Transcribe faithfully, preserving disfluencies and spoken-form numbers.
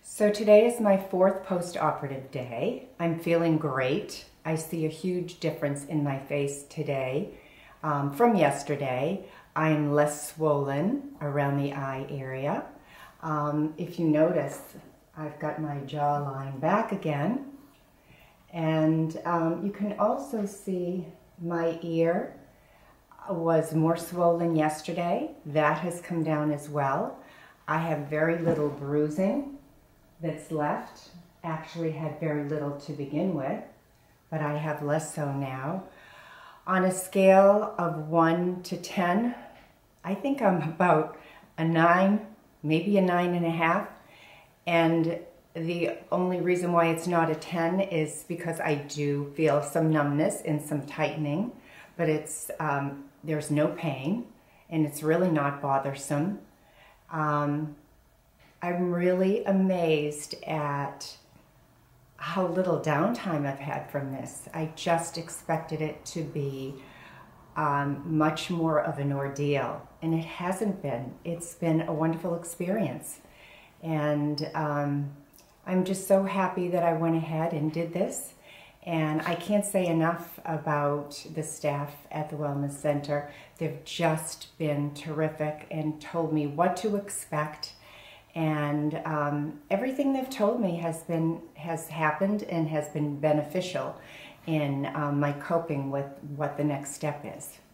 So today is my fourth post-operative day. I'm feeling great. I see a huge difference in my face today um, from yesterday. I'm less swollen around the eye area. Um, if you notice, I've got my jawline back again. And um, you can also see my ear was more swollen yesterday. That has come down as well. I have very little bruising that's left. Actually had very little to begin with, but I have less so now. On a scale of one to ten, I think I'm about a nine, maybe a nine and a half. And the only reason why it's not a ten is because I do feel some numbness and some tightening, but it's um, there's no pain and it's really not bothersome. Um, I'm really amazed at how little downtime I've had from this. I just expected it to be um, much more of an ordeal, and it hasn't been. It's been a wonderful experience, and um, I'm just so happy that I went ahead and did this. And I can't say enough about the staff at the Wellness Center. They've just been terrific and told me what to expect. And um, everything they've told me has been has happened and has been beneficial in um, my coping with what the next step is.